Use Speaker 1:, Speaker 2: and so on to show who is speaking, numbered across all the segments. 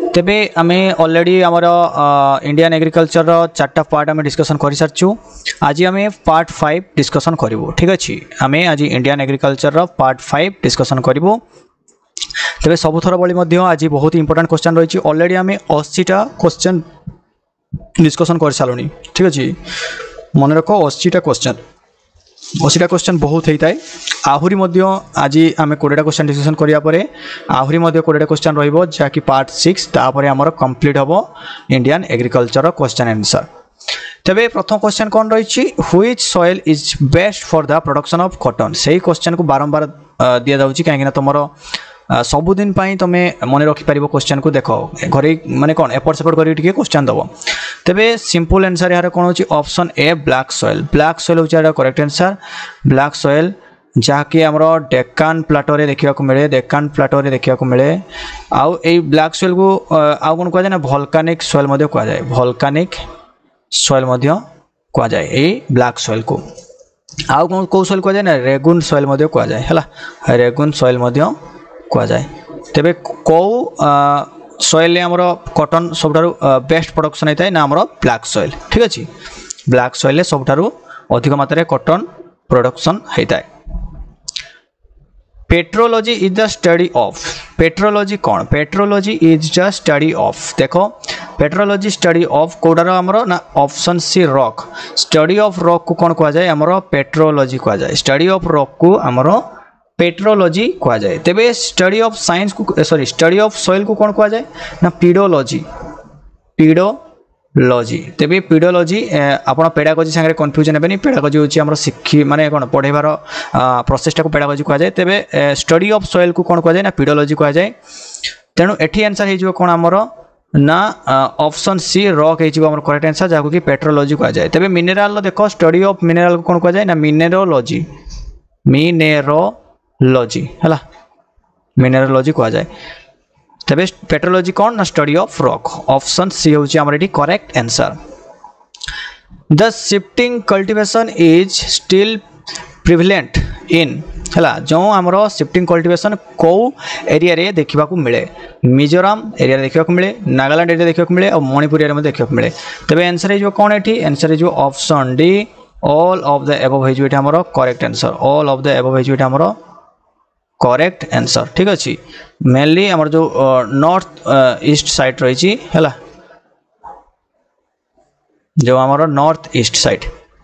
Speaker 1: तेबे आमे ऑलरेडी आमर इंडियन एग्रीकल्चर चार्टा पार्ट आमे डिस्कशन कर सारचु। आज आमे पार्ट 5 डिस्कशन करिवो। ठीक अछि, आमे आज इंडियन एग्रीकल्चर पार्ट 5 डिस्कशन करिवो। तेबे सबुथर बळी मध्य आज बहुत इंपोर्टेंट क्वेश्चन रही। ऑलरेडी आमे 80टा क्वेश्चन डिस्कशन कर सालुनी। ठीक अछि, मन रख 80टा क्वेश्चन बहुत होता है। आहुरी मध्य आज आम 20टा क्वेश्चन डिस्कशन करिया परे आहुरी मध्य 20टा क्वेश्चन रहिबो जाकि पार्ट 6 तापरे हमर कंप्लीट हबो इंडियन एग्रीकल्चर क्वेश्चन आंसर। तबे प्रथम क्वेश्चन कोन रहिछि, which soil is best for the production of cotton. सही क्वेश्चन को बारंबार दिया जाउछि काहे कि तुमरो सबुदिन पाई तुमे मन रखि पारिबो। क्वेश्चन को देखो घरे माने कोन एपट सेपट करी टिके क्वेश्चन दबो। तबे सिंपल आंसर यार कोन होछि option A black soil. Black soil होछि यार करेक्ट आंसर। ब्लैक सॉइल जहाँकि हमरो डेक्कन प्लाटो रे देखिया को मिले, डेक्कन प्लाटो रे देखिया को मिले। आउ ए ब्लैक सॉइल को आउ कोन कह जाय ना वोल्केनिक सॉइल मध्ये कह जाय, वोल्केनिक सॉइल मध्ये कह जाय ए ब्लैक सॉइल को। आउ कोन को सॉइल कह जाय ना रेगुन सॉइल मध्ये कह जाय हला, रेगुन सॉइल मध्ये कह जाए। तेबे को सॉइल ले हमरो कॉटन सबठारु बेस्ट प्रोडक्शन होता है ना हमरो ब्लैक सॉइल। ठीक अछि, ब्लैक सॉइल ले सबठारु अधिक मात्रा कॉटन प्रोडक्शन होता है। Petrology is the study of. Petrology कौन? Petrology is the study of. देखो पेट्रोलॉजी स्टडी ऑफ कोडार हमरो ना option C rock. Study of rock को कौन कह जाए? हमरो पेट्रोलॉजी कह जाए। स्टडी ऑफ रॉक को हमरो पेट्रोलॉजी कह जाए। तेबे स्टडी ऑफ साइंस को सॉरी स्टडी ऑफ सॉइल को कौन कह जाए ना पीडोलॉजी। पीडोलॉजी। तेबे पीडोलॉजी आपण पेडागोजी संगे कंफ्यूजन हेबेनी। पेडागोजी होची हमरो शिक्षी माने कोन पढेबार प्रोसेसटा को पेडागोजी कह जाए। तेबे स्टडी ऑफ सॉइल को कौन कह जाए ना पीडोलॉजी कह जाए। तेनु एठी आंसर हे जिवो कोन हमरो ना ऑप्शन सी रॉक हे जिवो हमरो करेक्ट आंसर जाको कि पेट्रोलॉजी कह जाए। तेबे मिनरल लो देखो स्टडी ऑफ मिनरल को कौन कह जाए ना मिनरोलॉजी। मिनरोलॉजी हला, मिनरोलॉजी कह जाए। तबे पेट्रोलॉजी कौन ना study of rock. Option C होची हमर एटी correct answer. The shifting cultivation is still prevalent in हला, जो हमरो शिफ्टिंग कल्टीवेशन को एरिया रे देखिबा को मिले। मिजोरम एरिया रे देखिबा को मिले, नागालैंड एरिया देखिबा को मिले और मणिपुर एरिया में देखिबा को मिले। तबे आंसर हे जो कौन एटी आंसर हे जो option D all of the above हे जो एटी हमरो correct answer. All of the above हे जो एटी हमरो करेक्ट आंसर। ठीक अछि, मेनली हमर जो नॉर्थ ईस्ट साइड रही छी हला, जो हमर नॉर्थ ईस्ट साइड,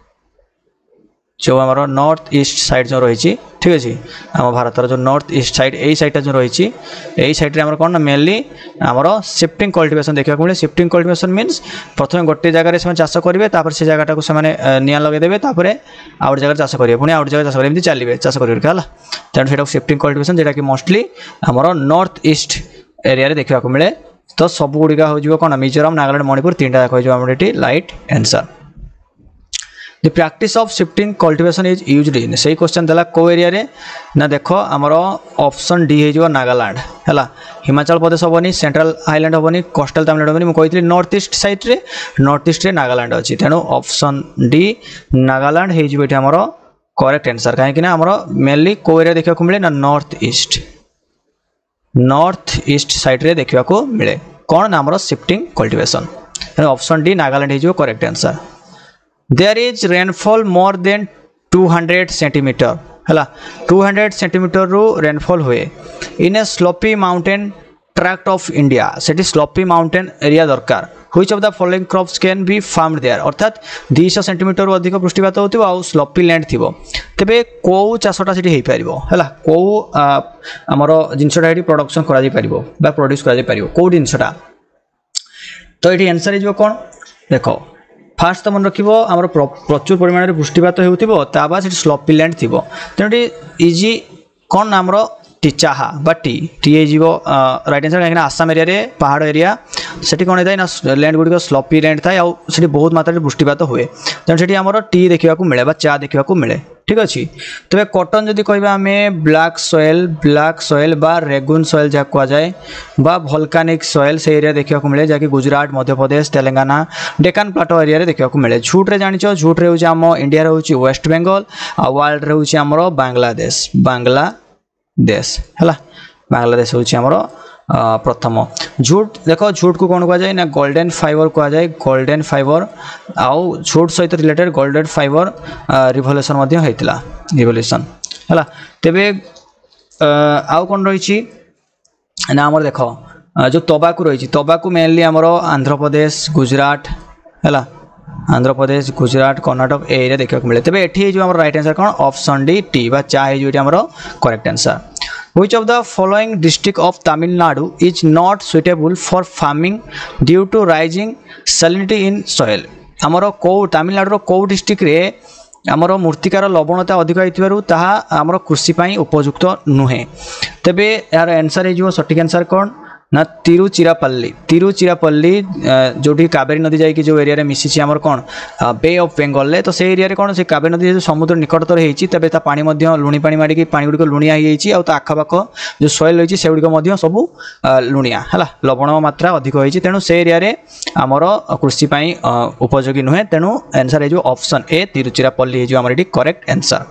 Speaker 1: जो हमर नॉर्थ ईस्ट साइड जो रही छी। ठीक अछि, हम भारत रो जो नॉर्थ ईस्ट साइड एई साइड जो रही छी, एई साइड रे हमर कोन मेनली हमर शिफ्टिंग कल्टीवेशन देखिबा को मिले। शिफ्टिंग कल्टीवेशन मींस प्रथमे गोटे जगह रे से चाष करिवे, तापर से जगहटा को से माने निया लगे देबे, तापर आउट जगह चाष करिवे, पुनी आउट जगह चाष करिवे, एमति चलिबे चाष करिवे हला। तेन सेटा शिफ्टिंग कल्टीवेशन जेटा कि मोस्टली हमर नॉर्थ ईस्ट एरिया रे देखिबा को मिले। तो सब गुडिका हो जिवो कोन मिजोरम, नागालैंड, मणिपुर तीनटा हो जिवो हमर एटी right answer. The practice of shifting cultivation is used in सही क्वेश्चन देला को एरिया रे ना देखो हमरो ऑप्शन डी हे जो नागालैंड हला। हिमाचल प्रदेश होबनी, सेंट्रल हाईलैंड होबनी, कोस्टल तमिलनाडु होबनी। म कहितली नॉर्थ ईस्ट साइड रे, नॉर्थ ईस्ट रे नागालैंड अछि। तेनु ऑप्शन डी नागालैंड हे जो एठी हमरो करेक्ट आंसर। काहे कि ना हमरो मेनली को एरिया देखिबा को मिले ना नॉर्थ ईस्ट साइड रे देखिबा को मिले कोन ना हमरो शिफ्टिंग कल्टीवेशन। तेनु ऑप्शन डी नागालैंड हे जो correct answer. There is rainfall more than 200 centimeter हला, 200 centimeter रो rainfall हुए in a sloppy mountain tract of India। Sethi sloppy mountain area दरकार। Which of the following crops can be farmed there? अर्थात 200 centimetre अधिक वृष्टिपात होतिबो आ sloppy land थिबो। तबे को चाषटा सेठी हेई परिबो हला, को हमरो जिंसटा हेठी प्रोडक्शन करा जाई परिबो बा प्रोड्यूस करा जाई परिबो को जिंसटा। तो एठी आंसर हे जो कोन देखो फास्ट तो मन रखिबो हमर प्रचुर परिमाण रे वृष्टिपात हेउतिबो, ता बा सेठी स्लॉपी लैंड थिबो। तेनटी इजी कोन हमरो टिचाहा बा टी हे जीवो राइट आंसर। काहे आसाम एरिया रे पहाड़ एरिया सेठी कोन हेताय ना लैंड गुडी को स्लॉपी लैंड थाय आ सेठी बहुत मात्रा रे वृष्टिपात हुए। तेन सेठी हमरो टी देखिबा को मिले बा चा देखिबा को मिले। ठीक अछि, तबे कॉटन जदि कहबा हमें ब्लैक सॉइल बा रेगुन सॉइल जा कह जाए बा वोल्केनिक सॉइल से एरिया देखिबा को मिले, जाकि गुजरात, मध्य प्रदेश, तेलंगाना, डेक्कन प्लाटो एरिया रे देखिबा को मिले। झूठ रे जानिचो, झूठ रे होची हम इंडिया रे होची वेस्ट बेंगल आ वर्ल्ड रे होची हमरो बांग्लादेश हला। बांग्लादेश होची हमरो प्रथम। झूठ देख झूठ को कौन कह जाए ना गोल्डन फाइबर कह जाए गोल्डन फाइबर आउ झूठ सहित रिलेटेड गोल्डन फाइबर रिवोल्यूशन मध्य होइतिला रिवोल्यूशन हला तेबे आउ कौन रही ना आमर देख जो तबाकू रही तबाकू मेनली आमर आंध्र प्रदेश गुजरात है आंध्र प्रदेश गुजरात कर्णाटक एरिया देखा मिले तेज ये जो राइट आंसर कौन ऑप्शन डी टी बा चा है correct answer Which of the following district of Tamil Nadu is not suitable for farming due to rising salinity in soil? आमर कौ तमिलनाडु कौ डिस्ट्रिक्ट रे आमर मूर्तिकार लवणता अधिक होइतिबारु ताहा आमर कृषि पई उपयुक्त नुहे तेबे यार आंसर है सठिक आंसर कौन ना तिरुचिरापल्ली जोटी कावेरी नदी जाइए जो एरिया मिसी आमर कौन बे ऑफ बेंगल तो से एरिया कौन से कावेरी नदी जो समुद्र निकटतर होती तेज पानी लुणी पानी मारिकी पानी गुड़िक लुणिया हो आखपाख जो सॉइल रही से गुड़िक सब लुणिया है लवण मात्रा अधिक होती तेणु से एरिया आमर कृषि उपयोगी नुहे तेणु आंसर है ऑप्शन ए तिरुचिरापल्ली है आमर correct answer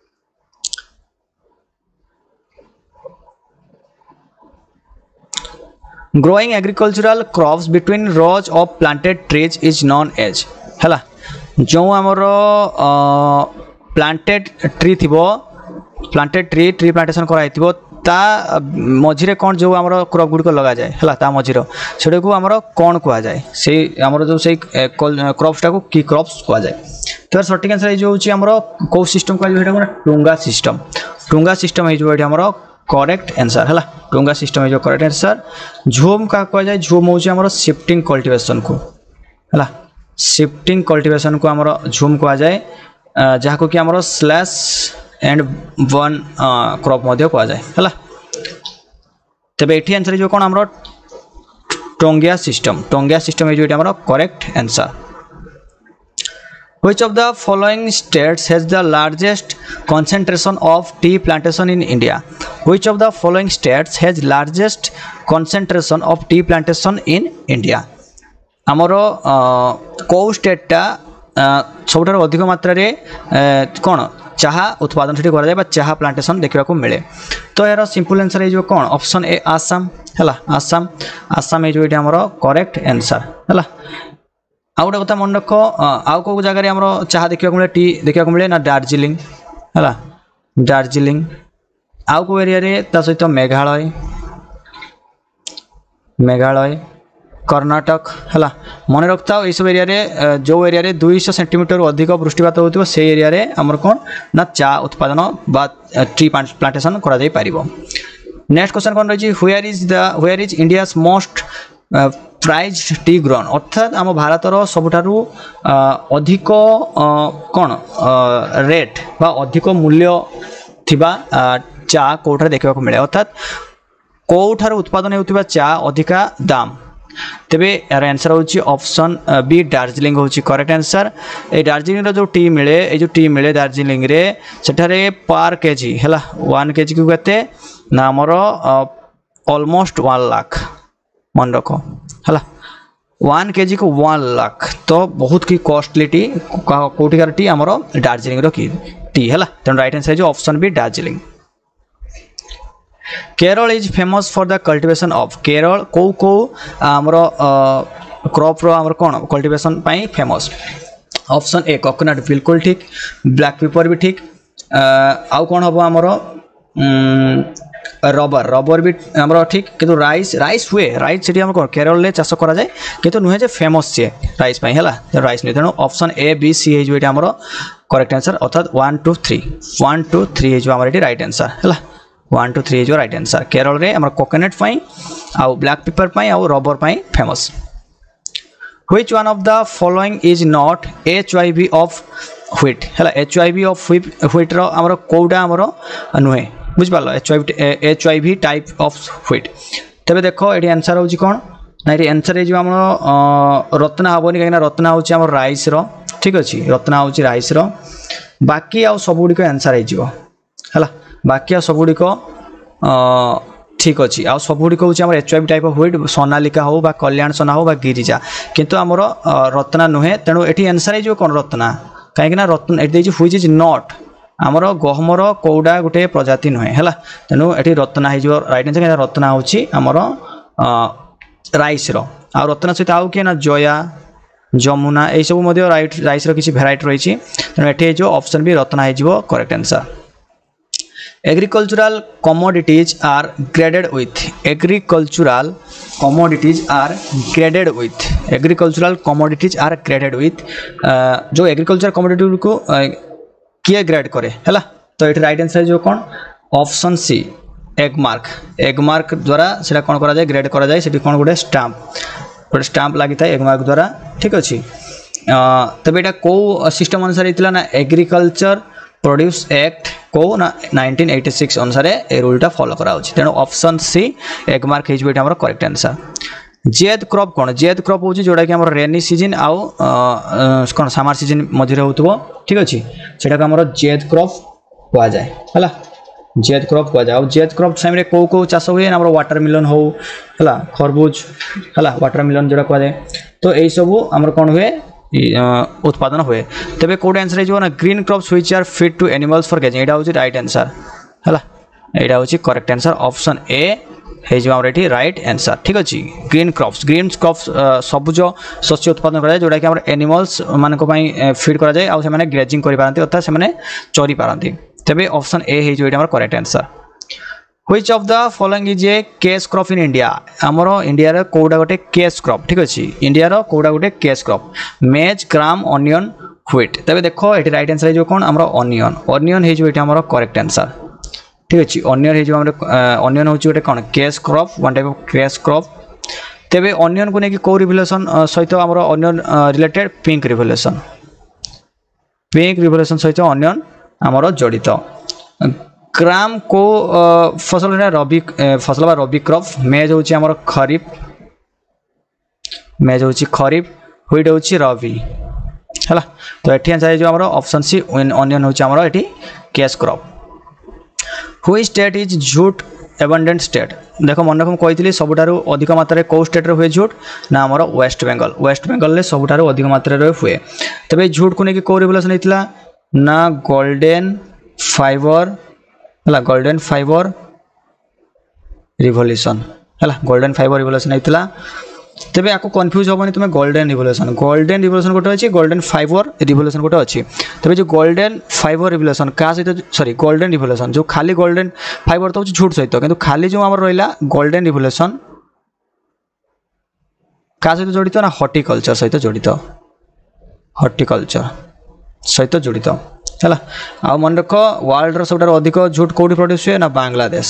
Speaker 1: Growing agricultural crops between rows of planted trees is known as हला जो आमर प्लांटेड ट्री थिबो प्लांटेड ट्री प्लांटेशन कराई थिबो ता मझिरे कौन जो आमर क्रॉप गुड़िक लगा जाए है ता मझिर से आमर कौन कह जाए से आमर जो से क्रॉप्सटा को की क्रॉप्स कह जाए तो सठिक आंसर ये आमर कौ सिस्टम कह टुंगा सिस्टम है करेक्ट आंसर है टुंगा सिस्टम है करेक्ट आंसर झूम क्या कह जाए झूम हूँ आमर शिफ्टिंग कल्टिवेशन को है शिफ्टिंग कल्टिवेशन को आमर झूम कह जाए जहाँ को कि आमर स्लैश एंड वन क्रॉप कह जाए है तेरे ये आंसर जो कौन आमर टोंगिया सिस्टम है जो correct answer Which of the following states has the largest concentration of tea plantation in India? Which of the following states has largest concentration of tea plantation in India? आमर कौ strata सब अधिक मात्रा रे कौन चाहा उत्पादन से करा चाहा प्लांटेशन देखा मिले तो यार सिंपल आंसर है जो कौन ऑप्शन ए आसाम है आसाम है जो करेक्ट आंसर है आउ गोटे कथा मन रख आउ कौ जगह आम चाह देखा मिले टी देखा मिले ना दार्जिलिंग है दार्जिलिंग आउ कौ एरिया सहित मेघालय कर्णाटक है मन रखता ये सब एरिया जो एरिया 200 सेंटीमीटर अधिक वृष्टिपात होता से एरिया आमर कौन ना चा उत्पादन बा ट्री प्लांटेशन करा जाई पारिबो नेक्स्ट क्वेश्चन कौन रही where is India's most prize tea grown अर्थात आम भारतर सबुठारु अधिक कौन रेट बा अधिक मूल्य थिबा चा कोठार देखा मिले अर्थात कौठार उत्पादन होता चा अधिका दाम तेबे यार आंसर होची ऑप्शन बी दार्जिलिंग होची करेक्ट आंसर ए दार्जिलिंग जो टी मिले दार्जिलिंग रे सेठारे पर केजी हैला 1 केजी को केते ना हमर ऑलमोस्ट 1 लाख मन रखो है 1 केजी को 1 लाख तो बहुत की कॉस्टली टी कोटिकार टी आमर दार्जिलिंग की टी है तेणु राइट आंसर है option B Darjeeling Kerala is famous for the cultivation of Kerala कौ आमर क्रॉप रो आमर कौन कल्टिवेशन पाई फेमस ऑप्शन ए कोकोनट बिल्कुल ठीक ब्लैक पेपर भी ठीक आउ कौन हम आमर रबर भी आमर ठीक किंतु राइस हुए राइस से कौन केरल चाष करा जाए किंतु नुहे जे फेमस सी राइस पाई है राइस नहीं तेणु ऑप्शन ए बी सी है जो आमर करेक्ट आंसर अर्थात 1 2 3 है आमर राइट आंसर है 1 2 3 है जो राइट आंसर केरल रे आमर कोकोनट पाई आउ ब्लैक पेपर पाई आउ रबर पाई famous Which one of the following is not HIV of wheat है HIV of wheat रो आमर कोडा आमर नुहे बुझ पाल HIV टाइप ऑफ व्हीट तेरे देखो ये आंसर होची कौन ना ये आंसर है जो आम रत्ना हेनी कहीं रत्ना हूँ आम राइस रो ठीक अच्छे रत्ना हूँ राइस रो बाकी आउ सब गुड़िक आंसर है बाकी आ सब गुड़िक ठीक अच्छे आउ सब गुड़िक हूँ HIV type of wheat Sonalika हो कल्याण सोना हो गिरिजा किंतु आमर रत्ना नुहे तेणु ये आंसर है कौन रत्ना कहीं रत्ना ये व्हिच इज नॉट आमर गहमर कौड़ा गोटे प्रजाति नुहे है तेणु ये रत्ना हो राइट आंसर रत्ना हूँ आमर राइस रो आ रत्न सहित आउ किए ना जया जमुना यही सब राइस रो किसी भेराइटी रही तेणु ये जो ऑप्शन भी रत्ना हो correct answer agricultural commodities are graded with agricultural commodities are graded with agricultural commodities are graded with जो एग्रीकल्चर कमोडिटी को किए ग्रेड करे है तो ये राइट आंसर जो कौन ऑप्शन सी एग मार्क द्वारा से कौन करा जाए ग्रेड करा जाए से कौन गोटे स्टाम्प लगी था एग मार्क द्वारा ठीक अच्छे तबे यहाँ कौ सिस्टम अनुसार होता ना एग्रीकल्चर प्रोड्यूस एक्ट कौ ना 1986 अनुसार ए रूलटा फॉलो करा तेणु ऑप्शन सी एग मार्क हो करेक्ट आंसर जेद क्रॉप कौन जेद क्रॉप हो जोटा कि रेनी सीजन आउ कौन समर सीजन मझे हो ठीक अच्छे से जेद क्रॉप कह जाए है जेद क्रॉप कह जाए जेद क्रॉप टाइम कौ कौ चाष हुए ना वाटरमेलन हो है खरबूज है वाटरमेलन जोड़ा कह जाए तो यही सब आम कौन हुए उत्पादन हुए तेज कौट आंसर हो green crops which are fit to animals for gazing यहाँ हूँ राइट आंसर है यहाँ हूँ करेक्ट आंसर ऑप्शन ए ये राइट आंसर ठीक अच्छे ग्रीन क्रॉप्स सबुज शस्य उत्पादन करा जोटा कि एनिमल्स मान फिड करा जाए आउ से ग्रेजिंग कर पारती अर्थात से चरी पारती तेज ऑप्शन ए हो correct answer which of the following is a cash crop in India आमर इंडिया कौटा गोटे कैश क्रॉप ठीक अच्छे इंडिया कौटा गोटे कैश क्रॉप मेज ग्राम अनियन व्हीट तेज देख ये राइट आंसर हो कौन आम अनियन हो करेक्ट आंसर ठीक अच्छे अनियन हूँ गोटे कौन cash crop one type of cash crop तेज अनियन को लेकिन कौ रिवोल्यूशन सहित आम अनियन रिलेटेड पिंक रिवोल्यूशन सहित अनियन आमर जड़ित ग्राम को फसल रबी फसल बा रबी क्रॉप मेज हूँ आमर खरीफ व्हीट हूँ रबी है तो ये आंसर जो आमर ऑप्शन सी अनियन हूँ आमर ये cash crop which state is jute abundant state देख मन रख मुझे सबुठारु अधिक मात्रा कौ स्टेट रे हुए झूट ना आमर वेस्ट बेंगल में सबुठारु अधिक मात्रा हुए तबे झूट को लेकिन कौ रिवोल्यूशन होता ना गोल्डन फाइबर रिवोल्यूशन है गोल्डन फाइबर रिवोल्यूशन होता तेज आपको कन्फ्यूज हेनी तुम्हें गोल्डन रिवोल्यूशन गोटे अच्छी गोल्डन फाइबर रिवोल्यूशन गोटे अच्छी तेज जो गोल्डन फाइबर रिवोल्यूशन क्या सहित सॉरी गोल्डन रिवोल्यूशन जो खाली गोल्डन फाइबर तो झूठ सहित कि खाली जो आम रहा गोल्डन रिवोल्यूशन क्या सहित जड़ित ना हॉर्टिकल्चर सहित जड़ित सहित जड़ित है आ मन रख वर्ल्ड सब अधिक झूठ कौटी प्रोड्यूस हुए ना बांग्लादेश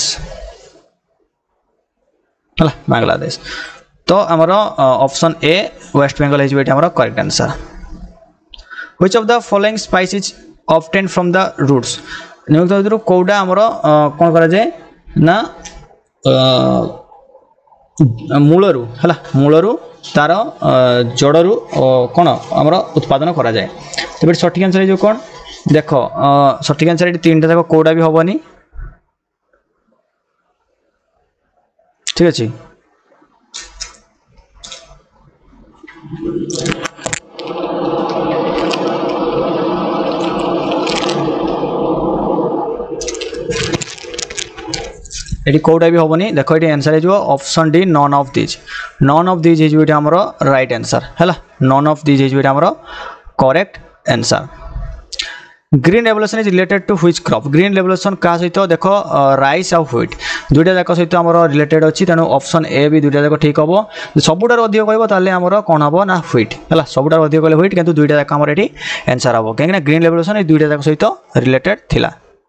Speaker 1: है बांग्लादेश तो आमर ऑप्शन ए वेस्ट बेंगल हो correct answer which of the following spice is obtained from the roots निम्नलिखित कौटा आमर कौन करा जाए ना मूलरू है मूलरू तार जड़रू कौन आमर उत्पादन करा जाए तो सठिक आंसर जो कौन देख सठिक आंसर ये तीन टाक कौटा भी हेनी ठीक अच्छे ये कौटा भी हेनी देख ये आंसर हो option D none of these हो आमर राइट आंसर है नॉन ऑफ दीज हो आमर correct answer green revolution is related to which crop green revolution क्या सहित देख राइस आ व्हीट दुईटा जाक सहित आम रिलेटेड अच्छी तेणु ऑप्शन ए भी दुईटा जाक ठीक हम सबुठार अधिक कहते आमर कौन हम ना व्हीट है सबुठार अधिक कहले व्हीट किंतु दुईटा जाक आमर ये आंसर हम कहीं ग्रीन रेवोल्यूशन ये दुईटा जाक सहित रिलेटेड थिला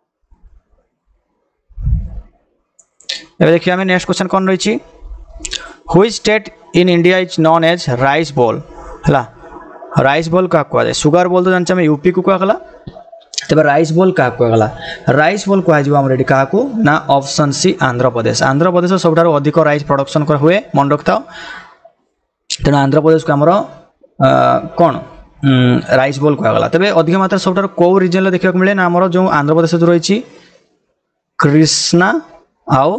Speaker 1: एबे देखिए आम नेक्स्ट क्वेश्चन कौन रही which state in India is known as rice bowl है राइस बोल क्या कह जाए सुगर बोल तो जानते हैं यूपी को कहला तेज राइस बोल क्या कहला राइस बोल कह क्या ना ऑप्शन सी आंध्र प्रदेश सब अधिक राइस प्रोडक्शन हुए मन रखता तेणु आंध्र प्रदेश को आमर कौन राइस बोल कहला तेज अधिक मात्रा सब कौ रिजन देखा मिले ना आमर जो आंध्र प्रदेश जो रही कृष्णा आउ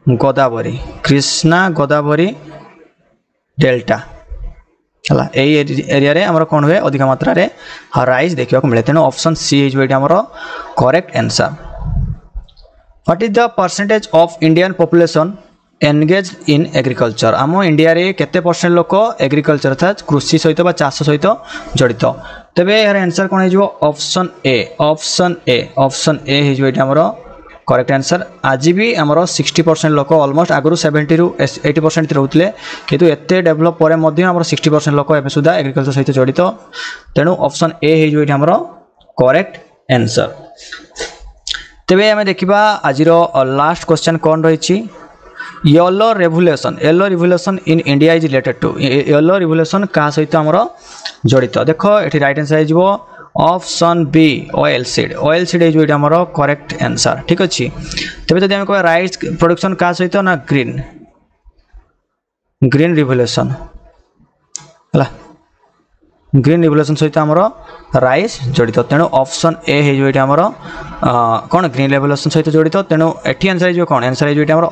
Speaker 1: गोदावरी डेल्टा है एरिया रे आमर कौन हुए अधिक मात्रा रे राइस देखा मिले तेणु ऑप्शन सी आमर correct answer what is the percentage of Indian population engage in agriculture आम इंडिया रे केते परसेंट लोक एग्रीकल्चर अर्थात कृषि सहित बा चाष सहित जड़ित तेबे यार आंसर कोन हे ऑप्शन ए ऑप्शन ए हे जो हमर करेक्ट आंसर आज भी हमर 60% लोक ऑलमोस्ट आगु 70 रु 80% रहउतले किंतु एते डेवलप परे मध्ये हमर 60% लोक एबे सुधा एग्रीकल्चर सहित जड़ित तेनु ऑप्शन ए हे जो हमर करेक्ट आंसर तेबे हमें देखिबा आजिर लास्ट क्वेश्चन कोन रहिछि yellow revolution in India is related to yellow revolution का सहित हमर जड़ित देखो एठी राइट आंसर हे जिवो ऑप्शन बी ऑयल सीड जो हमर करेक्ट आंसर ठीक अछि तबे जदि हम कहबा राइस प्रोडक्शन का सहित ना ग्रीन रिवोल्यूशन हला ग्रीन रिवोल्यूशन सहित हमर राइस जड़ित तेणु ऑप्शन ए हे जो हमर कोन ग्रीन रिवोल्यूशन सहित जड़ित तेणु एठी आंसर हे जो कोन आंसर हे जो हमर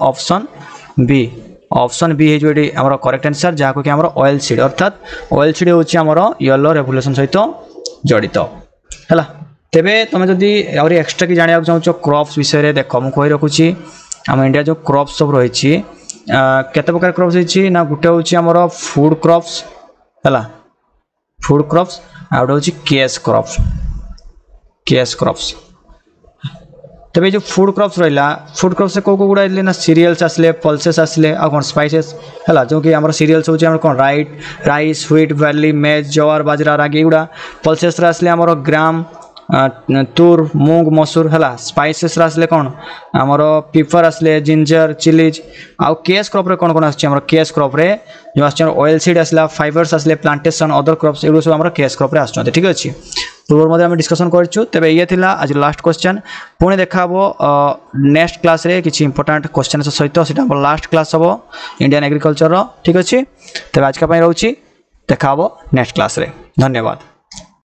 Speaker 1: ऑप्शन बी हे जो हमर करेक्ट आंसर जहा को कि हमर ऑयल सीड अर्थात ऑयल सीड होछि हमर येलो रिवोल्यूशन सहित जड़ित है तेबे तुम जदि और एक्स्ट्रा कि जाना चाहो क्रॉप्स विषय रे देख मुझे कही रखुची आम इंडिया जो क्रॉप्स सब रही केते प्रकार क्रॉप्स रही ना गोटे हूँ आमर फूड क्रॉप्स है फूड क्रॉप्स आ गोटे हूँ केएस क्रॉप्स तेबे जो फूड क्रॉप्स रहा फूड क्रॉप्स से कौ गुड़ा ना सीरियल्स आसले पल्सेस आसले आ कौन स्पाइसेस है जो कि आम सीरियल्स होची कौन राइस व्हीट बार्ली मेज जवार बाजरा रागी गुड़ा पल्सेस आसले आमर ग्राम तुर मूंग मसूर है स्पाइसेस आसले कौन आमर पिपर आसले जिंजर चिलीज आउ केएस क्रॉप रे कौन कौन आम केएस क्रॉप रे जो आस ऑयल सीड आसला फाइबर्स आसले प्लांटेशन अदर क्रॉप्स एगुलो सब आम केएस क्रॉप रे आसुछन ठीक अछि पूर्व आम डिस्कसन करूँ तेबे ये थिला आज लास्ट क्वेश्चन पुणी देखा नेक्स्ट क्लास रे किछि इंपोर्टेंट क्वेश्चन सहित सीटा लास्ट क्लास हम इंडियन एग्रीकल्चर ठीक अच्छे तेज आज का रोचे देखा नेक्स्ट क्लास रे धन्यवाद।